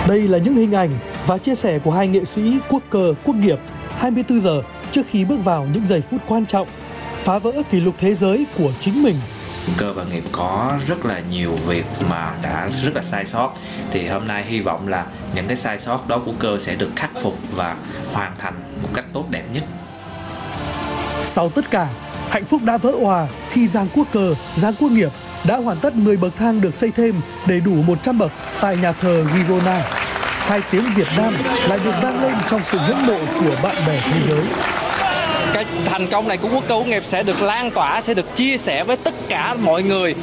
Đây là những hình ảnh và chia sẻ của hai nghệ sĩ Quốc Cơ, Quốc Nghiệp 24 giờ trước khi bước vào những giây phút quan trọng, phá vỡ kỷ lục thế giới của chính mình. Cơ và Nghiệp có rất là nhiều việc mà đã rất là sai sót. Thì hôm nay hy vọng là những cái sai sót đó của Cơ sẽ được khắc phục và hoàn thành một cách tốt đẹp nhất. Sau tất cả, hạnh phúc đã vỡ òa khi Giang Quốc Cơ, Giang Quốc Nghiệp đã hoàn tất 10 bậc thang được xây thêm để đủ 100 bậc tại nhà thờ Girona. Hai tiếng Việt Nam lại được vang lên trong sự ngưỡng mộ của bạn bè thế giới. Cái thành công này của Quốc Cơ, Quốc Nghiệp sẽ được lan tỏa, sẽ được chia sẻ với tất cả mọi người.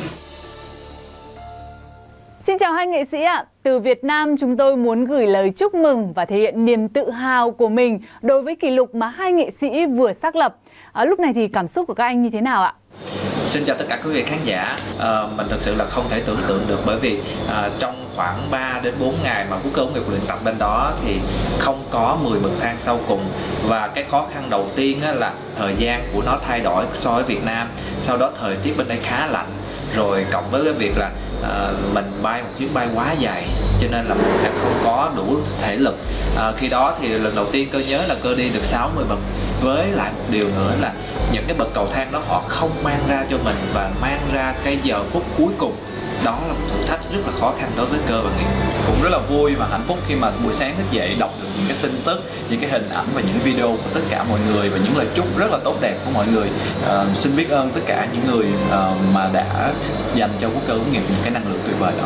Xin chào hai nghệ sĩ ạ. Từ Việt Nam chúng tôi muốn gửi lời chúc mừng và thể hiện niềm tự hào của mình đối với kỷ lục mà hai nghệ sĩ vừa xác lập. Lúc này thì cảm xúc của các anh như thế nào ạ? Xin chào tất cả quý vị khán giả. Mình thực sự là không thể tưởng tượng được, bởi vì trong khoảng 3 đến 4 ngày mà Quốc Cơ Quốc Nghiệp luyện tập bên đó thì không có 10 bậc thang sau cùng. Và cái khó khăn đầu tiên là thời gian của nó thay đổi so với Việt Nam. Sau đó thời tiết bên đây khá lạnh, rồi cộng với cái việc là mình bay một chuyến bay quá dài, cho nên là mình sẽ không có đủ thể lực. Khi đó thì lần đầu tiên Cơ nhớ là Cơ đi được 60 bậc. Với lại một điều nữa là những cái bậc cầu thang đó họ không mang ra cho mình và mang ra cái giờ phút cuối cùng. Đó là một thử thách rất là khó khăn đối với Cơ và Nghiệp. Cũng rất là vui và hạnh phúc khi mà buổi sáng thức dậy đọc được những cái tin tức, những cái hình ảnh và những video của tất cả mọi người và những lời chúc rất là tốt đẹp của mọi người. Xin biết ơn tất cả những người mà đã dành cho Quốc Cơ Quốc Nghiệp những cái năng lượng tuyệt vời đó.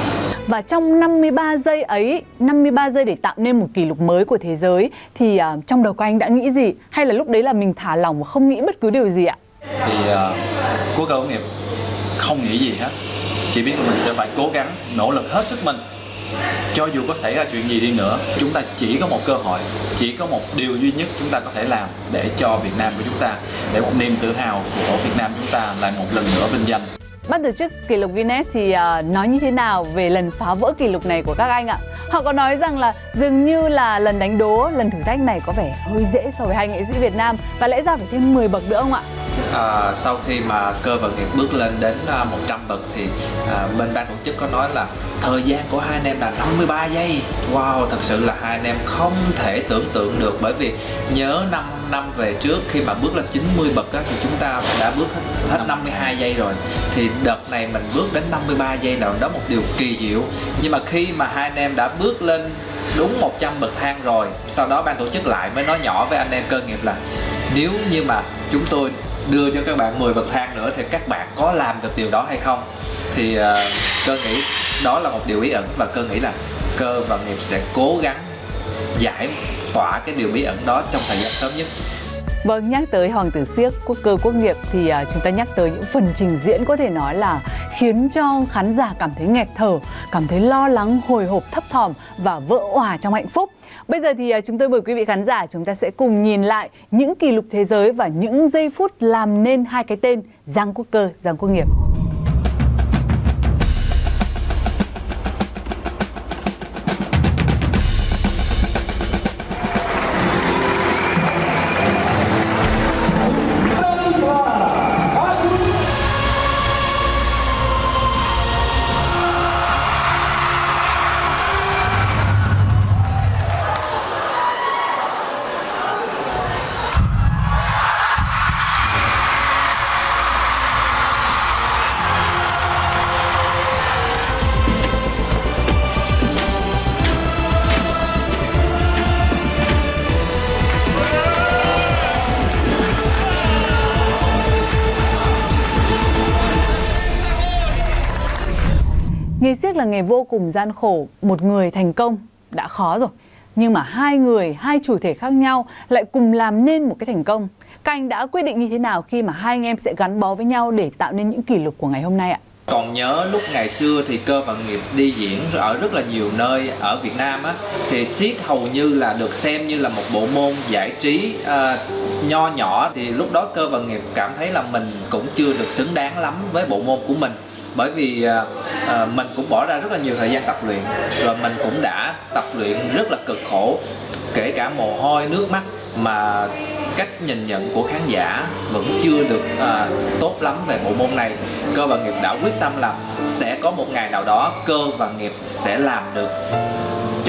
Và trong 53 giây ấy, 53 giây để tạo nên một kỷ lục mới của thế giới thì trong đầu của anh đã nghĩ gì? Hay là lúc đấy là mình thả lỏng và không nghĩ bất cứ điều gì ạ? Thì Quốc Cơ Quốc Nghiệp không nghĩ gì hết. Chỉ biết là mình sẽ phải cố gắng, nỗ lực hết sức mình. Cho dù có xảy ra chuyện gì đi nữa, chúng ta chỉ có một cơ hội, chỉ có một điều duy nhất chúng ta có thể làm để cho Việt Nam của chúng ta, để một niềm tự hào của Việt Nam chúng ta lại một lần nữa vinh danh. Ban tổ chức kỷ lục Guinness thì nói như thế nào về lần phá vỡ kỷ lục này của các anh ạ? Họ có nói rằng là dường như là lần đánh đố, lần thử thách này có vẻ hơi dễ so với hai nghệ sĩ Việt Nam và lẽ ra phải thêm 10 bậc nữa không ạ? Sau khi mà Cơ và Nghiệp bước lên đến 100 bậc thì bên ban tổ chức có nói là thời gian của hai anh em là 53 giây. Wow, thật sự là hai anh em không thể tưởng tượng được, bởi vì nhớ 5 năm về trước khi mà bước lên 90 bậc thì chúng ta đã bước hết 52 giây rồi. Thì đợt này mình bước đến 53 giây là đó một điều kỳ diệu. Nhưng mà khi mà hai anh em đã bước lên đúng 100 bậc thang rồi, sau đó ban tổ chức lại mới nói nhỏ với anh em Cơ Nghiệp là nếu như mà chúng tôi đưa cho các bạn 10 bậc thang nữa thì các bạn có làm được điều đó hay không? Thì Cơ nghĩ đó là một điều bí ẩn, và Cơ nghĩ là Cơ và Nghiệp sẽ cố gắng giải tỏa cái điều bí ẩn đó trong thời gian sớm nhất. Vâng, nhắc tới Hoàng tử Siếc, Quốc Cơ Quốc Nghiệp thì chúng ta nhắc tới những phần trình diễn có thể nói là khiến cho khán giả cảm thấy nghẹt thở, cảm thấy lo lắng, hồi hộp, thấp thỏm và vỡ òa trong hạnh phúc. Bây giờ thì chúng tôi mời quý vị khán giả chúng ta sẽ cùng nhìn lại những kỷ lục thế giới và những giây phút làm nên hai cái tên Giang Quốc Cơ, Giang Quốc Nghiệp. Nghề siếc là nghề vô cùng gian khổ, một người thành công đã khó rồi. Nhưng mà hai người, hai chủ thể khác nhau lại cùng làm nên một cái thành công. Các anh đã quyết định như thế nào khi mà hai anh em sẽ gắn bó với nhau để tạo nên những kỷ lục của ngày hôm nay ạ? Còn nhớ lúc ngày xưa thì Cơ và Nghiệp đi diễn ở rất là nhiều nơi ở Việt Nam á, thì siếc hầu như là được xem như là một bộ môn giải trí nho nhỏ. Thì lúc đó Cơ và Nghiệp cảm thấy là mình cũng chưa được xứng đáng lắm với bộ môn của mình. Bởi vì mình cũng bỏ ra rất là nhiều thời gian tập luyện, rồi mình cũng đã tập luyện rất là cực khổ, kể cả mồ hôi, nước mắt, mà cách nhìn nhận của khán giả vẫn chưa được tốt lắm về bộ môn này. Cơ và Nghiệp đã quyết tâm là sẽ có một ngày nào đó Cơ và Nghiệp sẽ làm được cho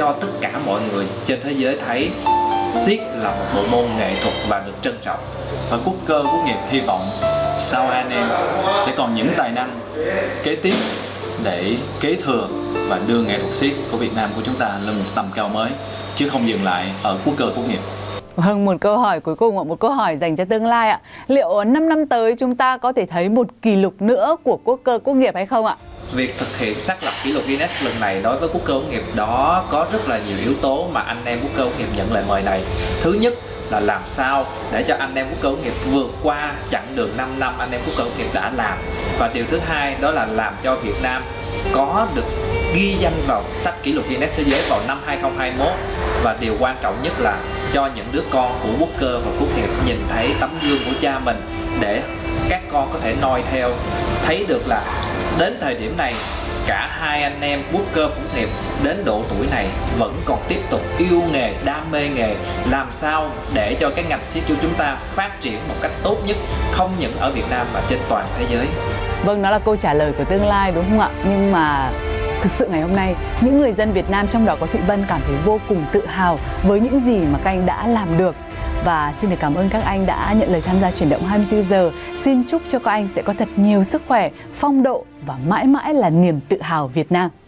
cho tất cả mọi người trên thế giới thấy xiếc là một bộ môn nghệ thuật và được trân trọng. Và Quốc Cơ Quốc Nghiệp hy vọng sau hai anh em sẽ còn những tài năng kế tiếp để kế thừa và đưa nghệ thuật xiếc của Việt Nam của chúng ta lên một tầm cao mới, chứ không dừng lại ở Quốc Cơ Quốc Nghiệp. Vâng, một câu hỏi cuối cùng, một câu hỏi dành cho tương lai ạ. Liệu 5 năm tới chúng ta có thể thấy một kỷ lục nữa của Quốc Cơ Quốc Nghiệp hay không ạ? Việc thực hiện xác lập kỷ lục Guinness lần này đối với Quốc Cơ Quốc Nghiệp đó có rất là nhiều yếu tố mà anh em Quốc Cơ Quốc Nghiệp nhận lời mời này. Thứ nhất là làm sao để cho anh em Quốc Cơ Quốc Nghiệp vượt qua chặng đường 5 năm anh em Quốc Cơ Quốc Nghiệp đã làm. Và điều thứ hai đó là làm cho Việt Nam có được ghi danh vào sách kỷ lục Guinness thế giới vào năm 2021. Và điều quan trọng nhất là cho những đứa con của Quốc Cơ và Quốc Nghiệp nhìn thấy tấm gương của cha mình, để các con có thể noi theo, thấy được là đến thời điểm này cả hai anh em Quốc Cơ và Quốc Nghiệp đến độ tuổi này vẫn còn tiếp tục yêu nghề, đam mê nghề, làm sao để cho cái ngành xiếc của chúng ta phát triển một cách tốt nhất, không những ở Việt Nam mà trên toàn thế giới. Vâng, đó là câu trả lời của tương lai đúng không ạ? Nhưng mà thực sự ngày hôm nay, những người dân Việt Nam, trong đó có Thụy Vân, cảm thấy vô cùng tự hào với những gì mà các anh đã làm được. Và xin được cảm ơn các anh đã nhận lời tham gia Chuyển động 24 giờ. Xin chúc cho các anh sẽ có thật nhiều sức khỏe, phong độ và mãi mãi là niềm tự hào Việt Nam.